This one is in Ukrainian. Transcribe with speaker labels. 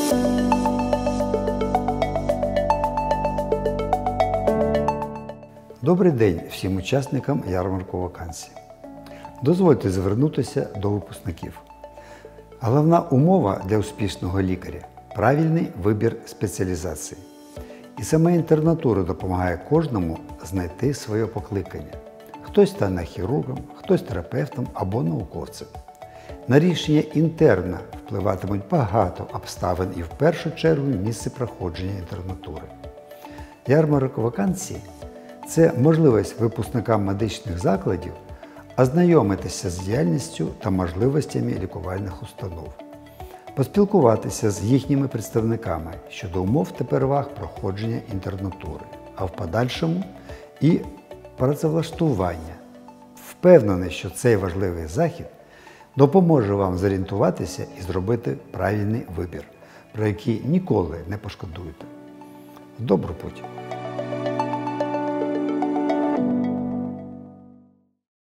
Speaker 1: Добрий день всім учасникам ярмарку вакансій. Дозвольте звернутися до випускників. Головна умова для успішного лікаря – правильний вибір спеціалізації. І саме інтернатура допомагає кожному знайти своє покликання. Хтось стане хірургом, хтось терапевтом або науковцем. На рішення інтерна впливатимуть багато обставин і в першу чергу місце проходження інтернатури. Ярмарок вакансій – це можливість випускникам медичних закладів ознайомитися з діяльністю та можливостями лікувальних установ, поспілкуватися з їхніми представниками щодо умов та переваг проходження інтернатури, а в подальшому і працевлаштування. Впевнений, що цей важливий захід допоможе вам зорієнтуватися і зробити правильний вибір, про який ніколи не пошкодуєте. Добру путь!